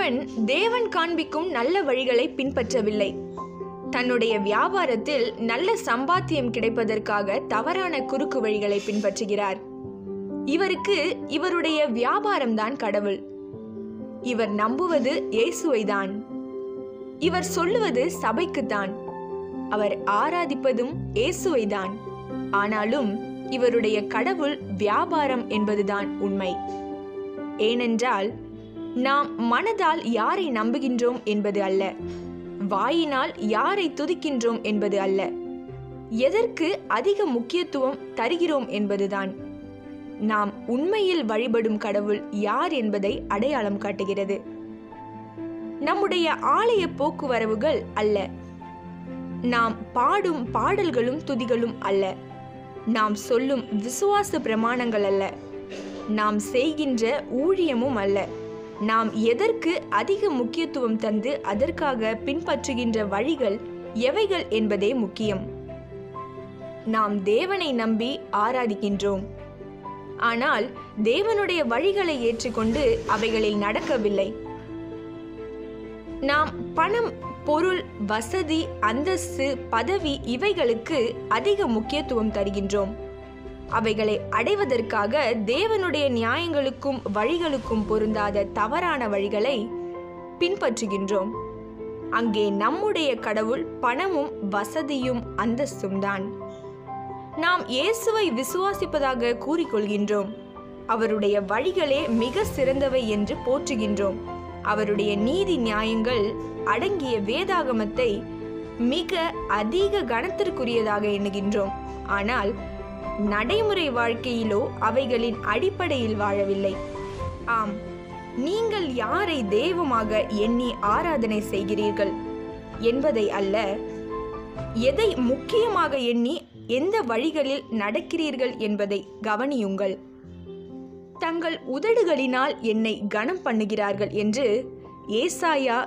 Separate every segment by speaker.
Speaker 1: ஒருவன் தேவன் காண்பிக்கும் நல்ல வழிகளை பின்பற்றவில்லை. தன்னுடைய வியாபாரத்தில் நல்ல சம்பாத்தியம் கிடைப்பதற்காக தவறான குறுக்கு வழிகளை பின்பற்றுகிறார். இவருக்கு இவருடைய வியாபாரம்தான் கடவுள். இவர் நம்புவது இயேசுவைதான். இவர் சொல்லுவது சபைக்குத்தான். அவர் ஆராதிப்பதும் இயேசுவைதான். ஆனாலும் இவருடைய கடவுள் வியாபாரம் என்பதுதான் உண்மை. ஏனென்றால் நாம் மனதால் யாரை நம்புகின்றோம் என்பது அல்ல, வாயினால் யாரை துதிக்கின்றோம் என்பது அல்ல, எதற்கு அதிக முக்கியத்துவம் தருகிறோம் என்பதுதான் நாம் உண்மையில் வழிபடும் கடவுள் யார் என்பதை அடையாளம் காட்டுகிறது. நம்முடைய ஆலய போக்குவரவுகள் அல்ல, நாம் பாடும் பாடல்களும் துதிகளும் அல்ல, நாம் சொல்லும் விசுவாச பிரமாணங்கள் அல்ல, நாம் செய்கின்ற ஊழியமும் அல்ல, நாம் எதற்கு அதிக முக்கியத்துவம் தந்து அதற்காக பின்பற்றுகின்ற வழிகள் எவைகள் என்பதே முக்கியம். நாம் தேவனை நம்பி ஆராதிக்கின்றோம். ஆனால் தேவனுடைய வழிகளை ஏற்றுக்கொண்டு அவைகளில் நடக்கவில்லை. நாம் பணம், பொருள், வசதி, அந்தஸ்து, பதவி இவைகளுக்கு அதிக முக்கியத்துவம் தருகின்றோம். அவைகளை அடைவதற்காக தேவனுடைய நியாயங்களுக்கும் வழிகளுக்கும் பொருந்தாத தவறான வழிகளை பின்பற்றுகின்றோம். அங்கே நம்முடைய கடவுள் பணமும் வசதியும் அந்தஸ்தும் தான். நாம் இயேசுவை விசுவாசிப்பதாக கூறிக்கொள்கின்றோம். அவருடைய வழிகளே மிக சிறந்தவை என்று போற்றுகின்றோம். அவருடைய நீதி நியாயங்கள் அடங்கிய வேதாகமத்தை மிக அதிக கனத்திற்குரியதாக எண்ணுகின்றோம். ஆனால் நடைமுறை வாழ்க்கையிலோ அவைகளின் அடிப்படையில் வாழவில்லை. ஆம், நீங்கள் யாரை தெய்வமாக எண்ணி ஆராதனை செய்கிறீர்கள் என்பதை அல்ல, எதை முக்கியமாக எண்ணி எந்த வழிகளில் நடக்கிறீர்கள் என்பதை கவனியுங்கள். தங்கள் உதடுகளினால் என்னை கனம் பண்ணுகிறார்கள் என்று ஏசாயா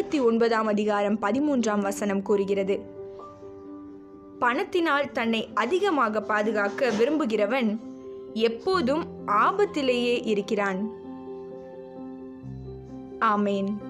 Speaker 1: 29:13 கூறுகிறது. பணத்தினால் தன்னை அதிகமாக பாதுகாக்க விரும்புகிறவன் எப்போதும் ஆபத்திலேயே இருக்கிறான். ஆமேன்.